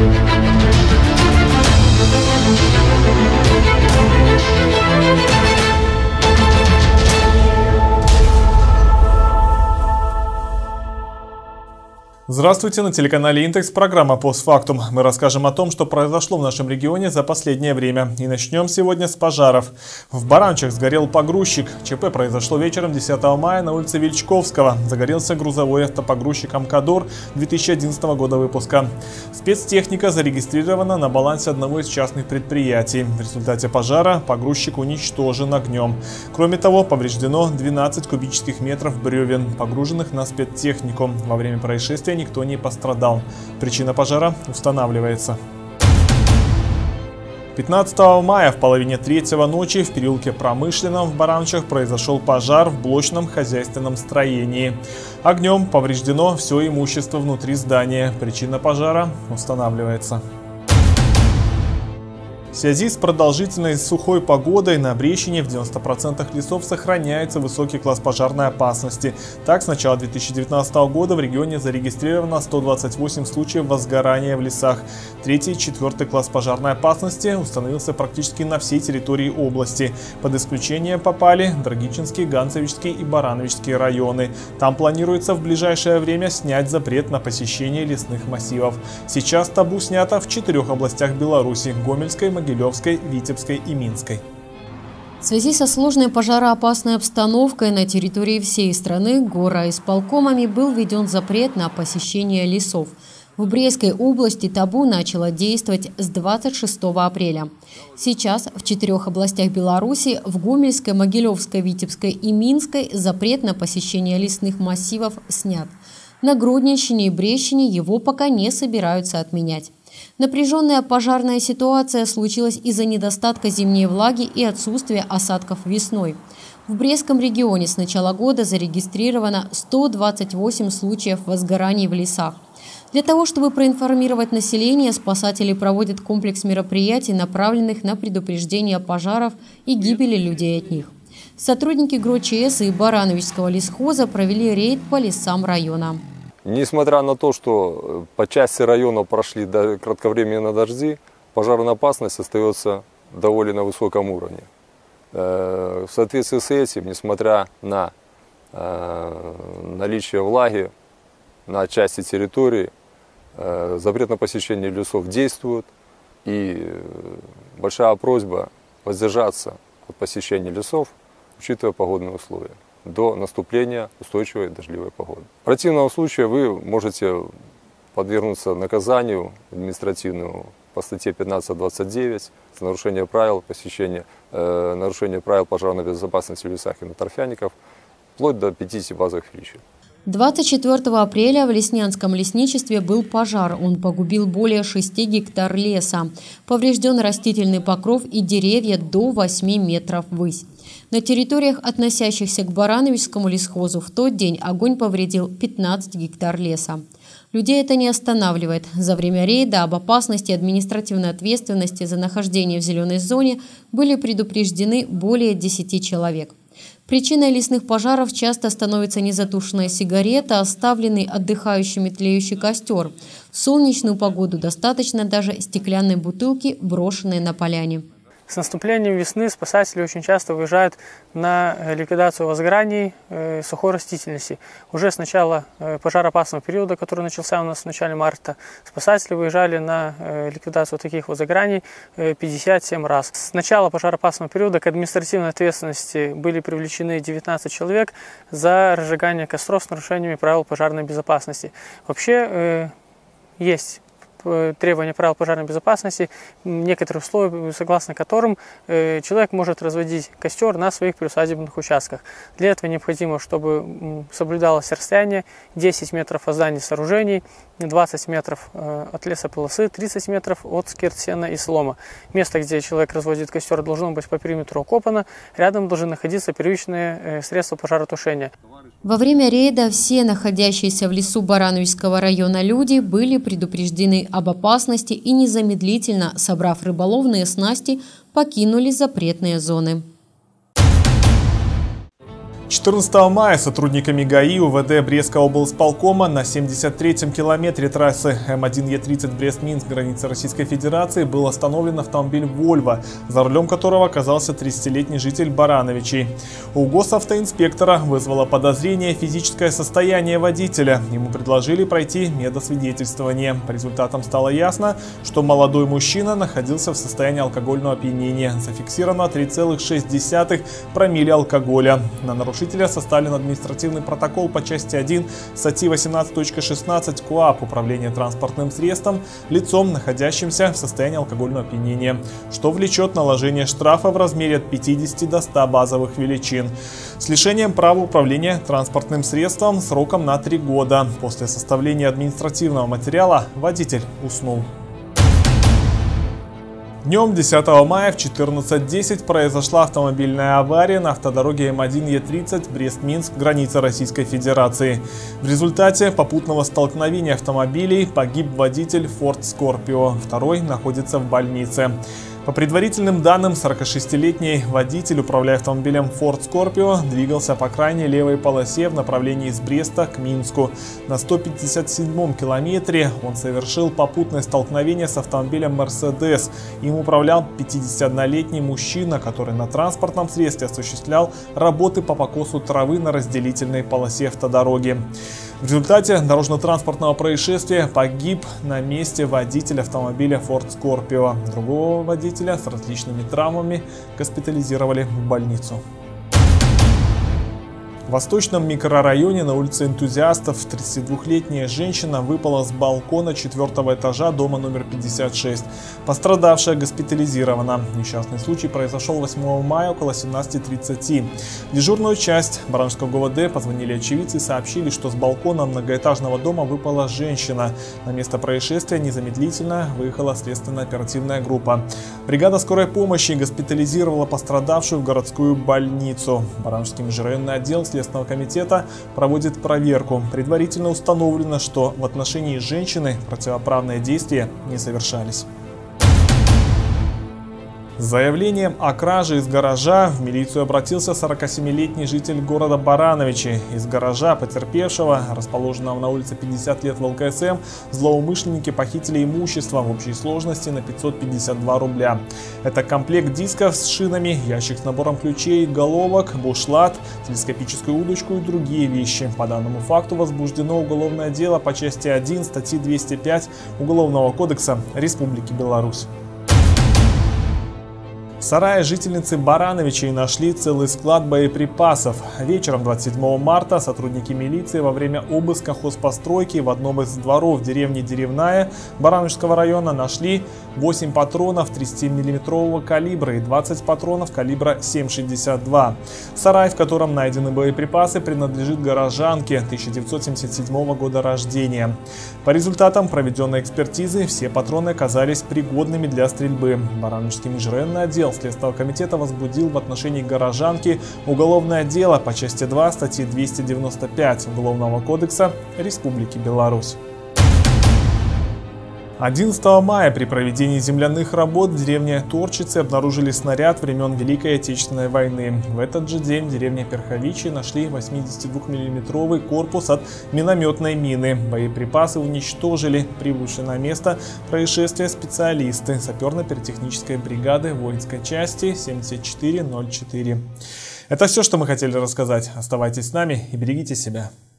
Здравствуйте, на телеканале Интекс, программа «Постфактум». Мы расскажем о том, что произошло в нашем регионе за последнее время. И начнем сегодня с пожаров. В Баранчах сгорел погрузчик. ЧП произошло вечером 10 мая на улице Вельчковского. Загорелся грузовой автопогрузчик «Амкадор» 2011 года выпуска. Спецтехника зарегистрирована на балансе одного из частных предприятий. В результате пожара погрузчик уничтожен огнем. Кроме того, повреждено 12 кубических метров бревен, погруженных на спецтехнику. Во время происшествия никто не пострадал. Причина пожара устанавливается. 15 мая в половине третьего ночи в переулке Промышленном в Баранчах произошел пожар в блочном хозяйственном строении. Огнем повреждено все имущество внутри здания. Причина пожара устанавливается. В связи с продолжительной сухой погодой на Брещине в 90% лесов сохраняется высокий класс пожарной опасности. Так, с начала 2019 года в регионе зарегистрировано 128 случаев возгорания в лесах. Третий и четвертый класс пожарной опасности установился практически на всей территории области. Под исключение попали Драгичинский, Ганцевичский и Барановичский районы. Там планируется в ближайшее время снять запрет на посещение лесных массивов. Сейчас табу снято в 4 областях Беларуси – Гомельской, Могилевской, Витебской и Минской. В связи со сложной пожароопасной обстановкой на территории всей страны горосполкомами был введен запрет на посещение лесов. В Брестской области табу начало действовать с 26 апреля. Сейчас в 4 областях Беларуси – в Гомельской, Могилевской, Витебской и Минской – запрет на посещение лесных массивов снят. На Гродненщине и Брещине его пока не собираются отменять. Напряженная пожарная ситуация случилась из-за недостатка зимней влаги и отсутствия осадков весной. В Брестском регионе с начала года зарегистрировано 128 случаев возгораний в лесах. Для того, чтобы проинформировать население, спасатели проводят комплекс мероприятий, направленных на предупреждение пожаров и гибели людей от них. Сотрудники ГРОЧС и Барановичского лесхоза провели рейд по лесам района. Несмотря на то, что по части района прошли кратковременные дожди, пожарная опасность остается довольно высоком уровне. В соответствии с этим, несмотря на наличие влаги на части территории, запрет на посещение лесов действует, и большая просьба воздержаться от посещения лесов, учитывая погодные условия, до наступления устойчивой дождливой погоды. В противном случае вы можете подвергнуться наказанию административному по статье 15.29 за нарушение правил посещения, нарушение правил пожарной безопасности в лесах и на торфяников, вплоть до 50 базовых величин. 24 апреля в Леснянском лесничестве был пожар. Он погубил более 6 гектар леса. Поврежден растительный покров и деревья до 8 метров ввысь. На территориях, относящихся к Барановичскому лесхозу, в тот день огонь повредил 15 гектар леса. Людей это не останавливает. За время рейда об опасности и административной ответственности за нахождение в зеленой зоне были предупреждены более 10 человек. Причиной лесных пожаров часто становится незатушенная сигарета, оставленный отдыхающими тлеющий костер. В солнечную погоду достаточно даже стеклянной бутылки, брошенной на поляне. С наступлением весны спасатели очень часто выезжают на ликвидацию возгораний сухой растительности. Уже с начала пожароопасного периода, который начался у нас в начале марта, спасатели выезжали на ликвидацию таких возгораний 57 раз. С начала пожароопасного периода к административной ответственности были привлечены 19 человек за разжигание костров с нарушениями правил пожарной безопасности. Вообще есть требования правил пожарной безопасности, некоторые условия, согласно которым человек может разводить костер на своих приусадебных участках. Для этого необходимо, чтобы соблюдалось расстояние 10 метров от зданий сооружений, 20 метров от лесополосы, 30 метров от скирт сена и слома. Место, где человек разводит костер, должно быть по периметру окопано, рядом должны находиться первичные средства пожаротушения. Во время рейда все находящиеся в лесу Барановичского района люди были предупреждены об опасности и незамедлительно, собрав рыболовные снасти, покинули запретные зоны. 14 мая сотрудниками ГАИ УВД Брестского облсполкома на 73-м километре трассы М1Е30 Брест-Минск, граница Российской Федерации, был остановлен автомобиль «Вольво», за рулем которого оказался 30-летний житель Барановичей. У госавтоинспектора вызвало подозрение физическое состояние водителя. Ему предложили пройти медосвидетельствование. По результатам стало ясно, что молодой мужчина находился в состоянии алкогольного опьянения. Зафиксировано 3,6 промилле алкоголя. На нарушителя составлен административный протокол по части 1 статьи 18.16 КоАП «Управление транспортным средством лицом, находящимся в состоянии алкогольного опьянения», что влечет наложение штрафа в размере от 50 до 100 базовых величин с лишением права управления транспортным средством сроком на 3 года. После составления административного материала водитель уснул. Днем 10 мая в 14:10 произошла автомобильная авария на автодороге М1Е30 Брест-Минск, граница Российской Федерации. В результате попутного столкновения автомобилей погиб водитель Ford Scorpio, второй находится в больнице. По предварительным данным, 46-летний водитель, управляя автомобилем Ford Scorpio, двигался по крайней левой полосе в направлении из Бреста к Минску. На 157-м километре он совершил попутное столкновение с автомобилем Mercedes. Им управлял 51-летний мужчина, который на транспортном средстве осуществлял работы по покосу травы на разделительной полосе автодороги. В результате дорожно-транспортного происшествия погиб на месте водитель автомобиля Ford Scorpio. Другого водителя с различными травмами госпитализировали в больницу. В Восточном микрорайоне на улице Энтузиастов 32-летняя женщина выпала с балкона 4-го этажа дома номер 56. Пострадавшая госпитализирована. Несчастный случай произошел 8 мая около 17:30. В дежурную часть Барановского ГУВД позвонили очевидцы и сообщили, что с балкона многоэтажного дома выпала женщина. На место происшествия незамедлительно выехала следственно-оперативная группа. Бригада скорой помощи госпитализировала пострадавшую в городскую больницу. Барановский межрайонный отдел Следственного комитета проводит проверку. Предварительно установлено, что в отношении женщины противоправные действия не совершались. С заявлением о краже из гаража в милицию обратился 47-летний житель города Барановичи. Из гаража потерпевшего, расположенного на улице 50 лет в ЛКСМ, злоумышленники похитили имущество в общей сложности на 552 рубля. Это комплект дисков с шинами, ящик с набором ключей, головок, бушлат, телескопическую удочку и другие вещи. По данному факту возбуждено уголовное дело по части 1 статьи 205 Уголовного кодекса Республики Беларусь. В сарае жительницы Барановичей нашли целый склад боеприпасов. Вечером 27 марта сотрудники милиции во время обыска хозпостройки в одном из дворов деревни Деревная Барановичского района нашли 8 патронов 30-мм калибра и 20 патронов калибра 7,62. Сарай, в котором найдены боеприпасы, принадлежит горожанке 1977 года рождения. По результатам проведенной экспертизы все патроны оказались пригодными для стрельбы. Барановичский межрайонный отдел Следственного комитета возбудил в отношении горожанки уголовное дело по части 2 статьи 295 Уголовного кодекса Республики Беларусь. 11 мая при проведении земляных работ в деревне Торчицы обнаружили снаряд времен Великой Отечественной войны. В этот же день в деревне Перховичи нашли 82-мм корпус от минометной мины. Боеприпасы уничтожили прибывшие на место происшествия специалисты саперно-пиротехнической бригады воинской части 7404. Это все, что мы хотели рассказать. Оставайтесь с нами и берегите себя.